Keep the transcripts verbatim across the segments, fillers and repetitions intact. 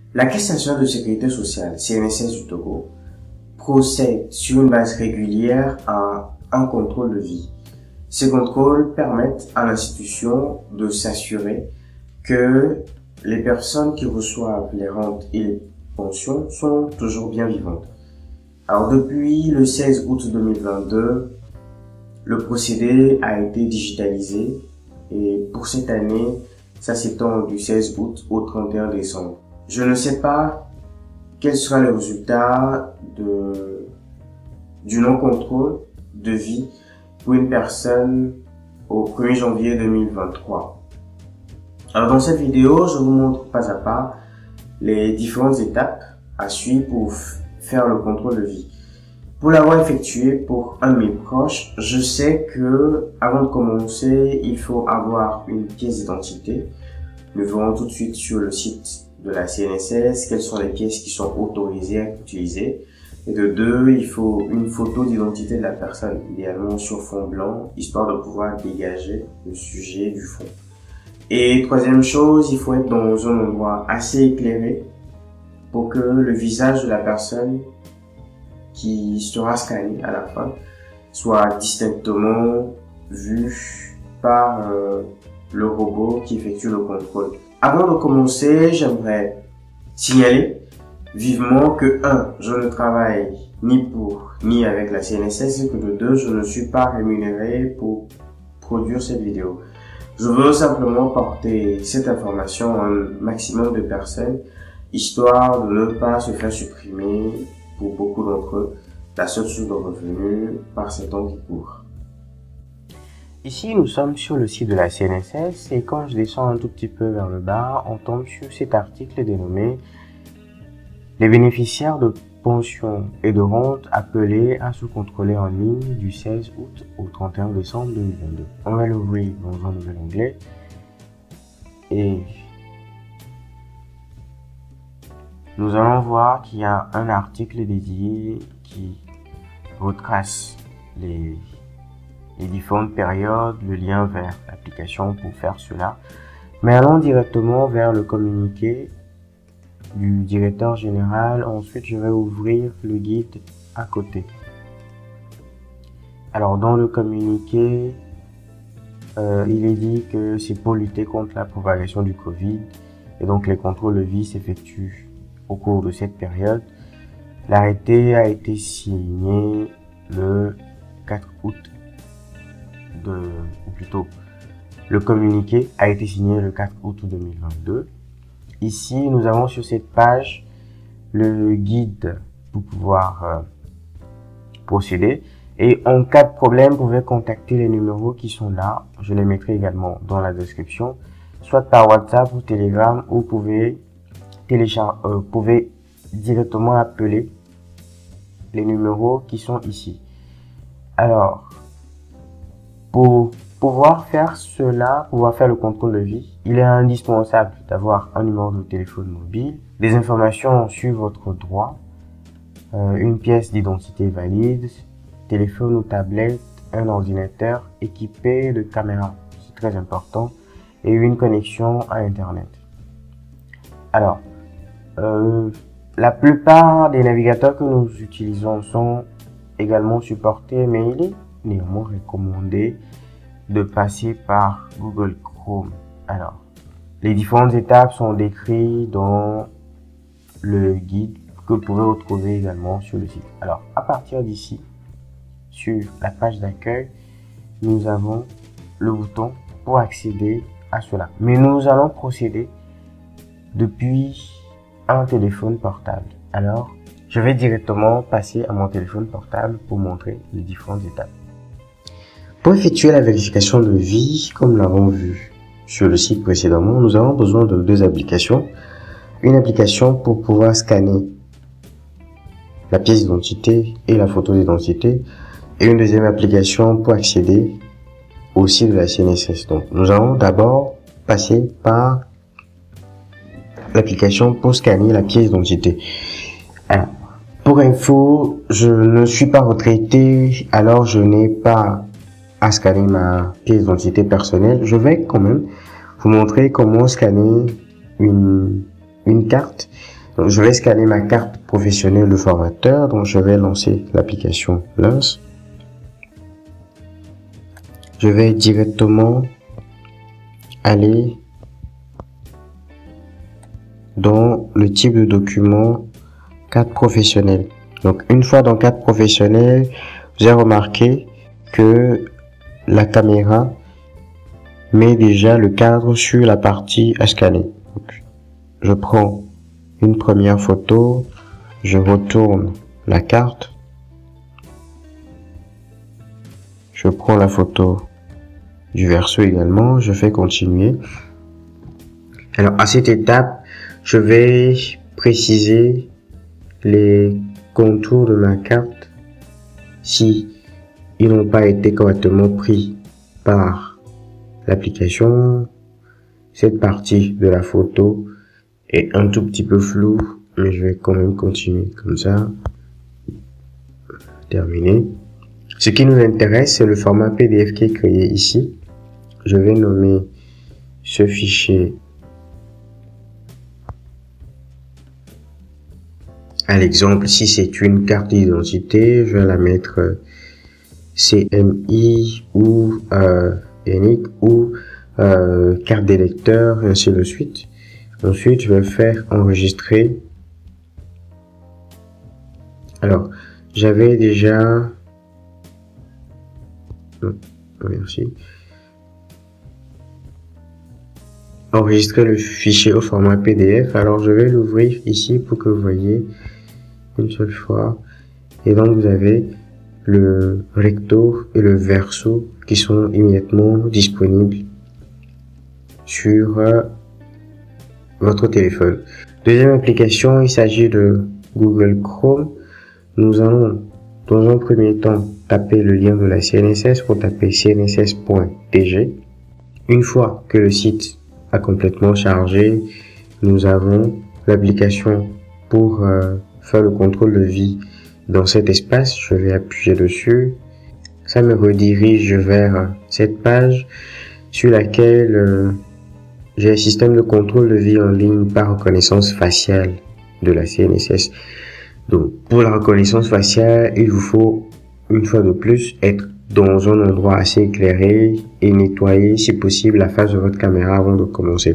La Caisse nationale de sécurité sociale, C N S S du Togo, procède sur une base régulière à un contrôle de vie. Ces contrôles permettent à l'institution de s'assurer que les personnes qui reçoivent les rentes et les pensions sont toujours bien vivantes. Alors depuis le seize août deux mille vingt-deux, le procédé a été digitalisé et pour cette année, ça s'étend du seize août au trente et un décembre. Je ne sais pas quel sera le résultat de, du non-contrôle de vie pour une personne au premier janvier deux mille vingt-trois. Alors dans cette vidéo, je vous montre pas à pas les différentes étapes à suivre pour faire le contrôle de vie. Pour l'avoir effectué pour un de mes proches, je sais que avant de commencer, il faut avoir une pièce d'identité. Nous verrons tout de suite sur le site de la C N S S quelles sont les pièces qui sont autorisées à être utilisées. Et de deux, il faut une photo d'identité de la personne, idéalement sur fond blanc, histoire de pouvoir dégager le sujet du fond. Et troisième chose, il faut être dans un endroit assez éclairé pour que le visage de la personne qui sera scanné à la fin soit distinctement vu par euh, le robot qui effectue le contrôle. Avant de commencer, j'aimerais signaler vivement que un, je ne travaille ni pour ni avec la C N S S et que de deux, je ne suis pas rémunéré pour produire cette vidéo. Je veux simplement porter cette information à un maximum de personnes, histoire de ne pas se faire supprimer pour beaucoup d'entre eux la seule source de revenus par ces temps qui courent. Ici, nous sommes sur le site de la C N S S et quand je descends un tout petit peu vers le bas, on tombe sur cet article dénommé « Les bénéficiaires de pensions et de rentes appelés à se contrôler en ligne du seize août au trente et un décembre deux mille vingt-deux ». On va l'ouvrir dans un nouvel onglet et nous allons voir qu'il y a un article dédié qui retrace les, les différentes périodes, le lien vers l'application pour faire cela. Mais allons directement vers le communiqué du directeur général. Ensuite, je vais ouvrir le guide à côté. Alors, dans le communiqué, euh, il est dit que c'est pour lutter contre la propagation du Covid et donc les contrôles de vie s'effectuent au cours de cette période. L'arrêté a été signé le quatre août de, ou plutôt, le communiqué a été signé le quatre août deux mille vingt-deux. Ici, nous avons sur cette page le guide pour pouvoir euh, procéder. Et en cas de problème, vous pouvez contacter les numéros qui sont là. Je les mettrai également dans la description, soit par WhatsApp ou Telegram, ou vous pouvez télécharger, euh, pouvez directement appeler les numéros qui sont ici. Alors, pour pouvoir faire cela, pouvoir faire le contrôle de vie, il est indispensable d'avoir un numéro de téléphone mobile, des informations sur votre droit, euh, une pièce d'identité valide, téléphone ou tablette, un ordinateur équipé de caméra, c'est très important, et une connexion à Internet. Alors, euh, la plupart des navigateurs que nous utilisons sont également supportés, mais il est néanmoins recommandé de passer par Google Chrome. Alors, les différentes étapes sont décrites dans le guide que vous pouvez retrouver également sur le site. Alors, à partir d'ici, sur la page d'accueil, nous avons le bouton pour accéder à cela. Mais nous allons procéder depuis un téléphone portable. Alors, je vais directement passer à mon téléphone portable pour montrer les différentes étapes. Pour effectuer la vérification de vie, comme nous l'avons vu sur le site précédemment, nous avons besoin de deux applications. Une application pour pouvoir scanner la pièce d'identité et la photo d'identité, et une deuxième application pour accéder au site de la C N S S. Donc, nous allons d'abord passer par l'application pour scanner la pièce d'identité. Alors, pour info, je ne suis pas retraité, alors je n'ai pas à scanner ma pièce d'identité personnelle. Je vais quand même vous montrer comment scanner une, une carte Donc, je vais scanner ma carte professionnelle de formateur. Donc, je vais lancer l'application Lens. Je vais directement aller dans le type de document carte professionnelle. Donc, une fois dans carte professionnelle, vous avez remarqué que la caméra met déjà le cadre sur la partie à scanner. Donc, je prends une première photo, je retourne la carte, je prends la photo du verso également, je fais continuer. Alors à cette étape, je vais préciser les contours de ma carte si ils n'ont pas été correctement pris par l'application. Cette partie de la photo est un tout petit peu floue, mais je vais quand même continuer comme ça. Terminé. Ce qui nous intéresse, c'est le format P D F qui est créé ici. Je vais nommer ce fichier à l'exemple. Si c'est une carte d'identité, je vais la mettre C M I ou euh, N I C ou euh, carte d'électeur, et ainsi de suite. Ensuite, je vais faire enregistrer. Alors, j'avais déjà... Non, merci. Enregistrer le fichier au format P D F. Alors, je vais l'ouvrir ici pour que vous voyez une seule fois. Et donc, vous avez le recto et le verso qui sont immédiatement disponibles sur euh, votre téléphone. Deuxième application, il s'agit de Google Chrome. Nous allons dans un premier temps taper le lien de la C N S S pour taper c n s s point t g. Une fois que le site a complètement chargé, nous avons l'application pour euh, faire le contrôle de vie dans cet espace. Je vais appuyer dessus. Ça me redirige vers cette page sur laquelle euh, j'ai un système de contrôle de vie en ligne par reconnaissance faciale de la C N S S. Donc, pour la reconnaissance faciale, il vous faut, une fois de plus, être dans un endroit assez éclairé et nettoyer, si possible, la face de votre caméra avant de commencer.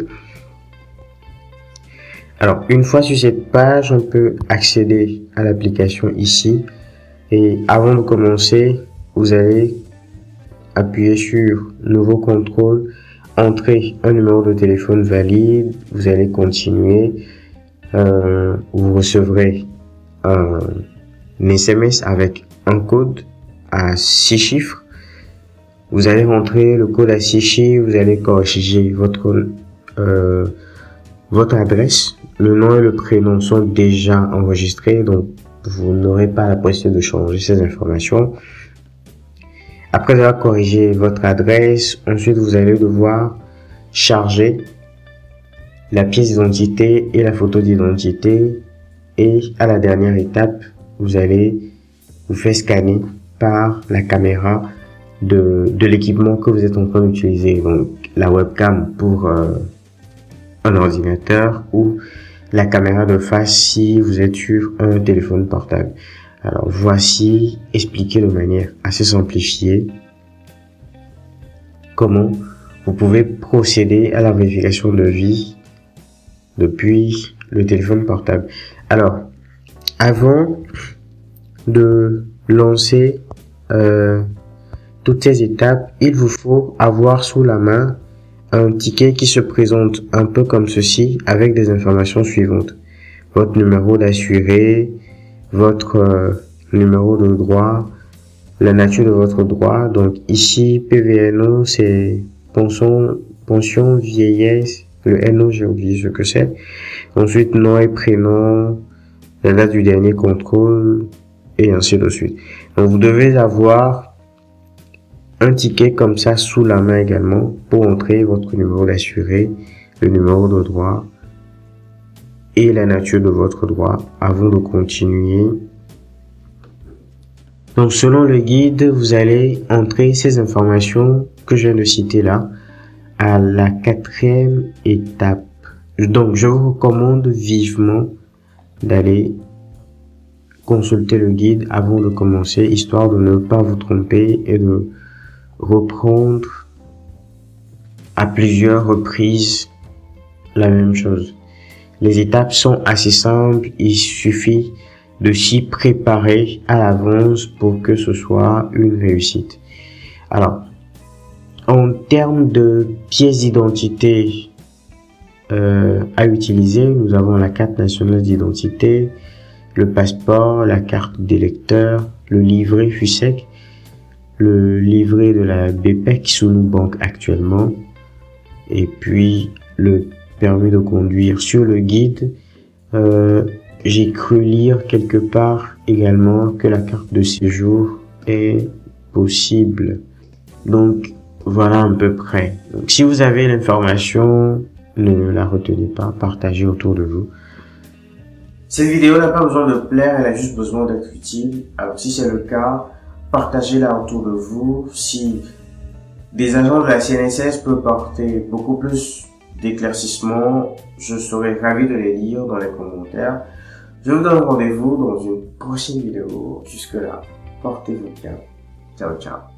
Alors, une fois sur cette page, on peut accéder à l'application ici. Et avant de commencer, vous allez appuyer sur Nouveau contrôle, entrer un numéro de téléphone valide, vous allez continuer, euh, vous recevrez un S M S avec un code à six chiffres. Vous allez rentrer le code à six chiffres, vous allez corriger votre euh, votre adresse. Le nom et le prénom sont déjà enregistrés, donc vous n'aurez pas la possibilité de changer ces informations. Après avoir corrigé votre adresse, ensuite vous allez devoir charger la pièce d'identité et la photo d'identité. Et à la dernière étape, vous allez vous faire scanner par la caméra de, de l'équipement que vous êtes en train d'utiliser. Donc la webcam pour euh, un ordinateur ou la caméra de face si vous êtes sur un téléphone portable. Alors voici expliqué de manière assez simplifiée comment vous pouvez procéder à la vérification de vie depuis le téléphone portable. Alors, avant de lancer euh, toutes ces étapes, il vous faut avoir sous la main un ticket qui se présente un peu comme ceci avec des informations suivantes. Votre numéro d'assuré, votre euh, numéro de droit, la nature de votre droit. Donc ici, P V N O, c'est pension, pension vieillesse. Le N O, j'ai oublié ce que c'est. Ensuite, nom et prénom, la date du dernier contrôle, et ainsi de suite. Donc, vous devez avoir un ticket comme ça sous la main également pour entrer votre numéro d'assuré, le numéro de droit et la nature de votre droit avant de continuer. Donc, selon le guide, vous allez entrer ces informations que je viens de citer là à la quatrième étape. Donc, je vous recommande vivement d'aller consulter le guide avant de commencer, histoire de ne pas vous tromper et de reprendre à plusieurs reprises la même chose. Les étapes sont assez simples, il suffit de s'y préparer à l'avance pour que ce soit une réussite. Alors, en termes de pièces d'identité euh, à utiliser, nous avons la carte nationale d'identité, le passeport, la carte d'électeur, le livret F U S E C, le livret de la B P E C sous nos banques actuellement, et puis le permis de conduire. Sur le guide, euh, j'ai cru lire quelque part également que la carte de séjour est possible. Donc voilà à peu près. Donc, si vous avez l'information, ne la retenez pas, partagez autour de vous. Cette vidéo n'a pas besoin de plaire, elle a juste besoin d'être utile. Alors si c'est le cas, partagez-la autour de vous. Si des agents de la C N S S peuvent porter beaucoup plus d'éclaircissements, je serai ravi de les lire dans les commentaires. Je vous donne rendez-vous dans une prochaine vidéo. Jusque là, portez-vous bien. Ciao, ciao.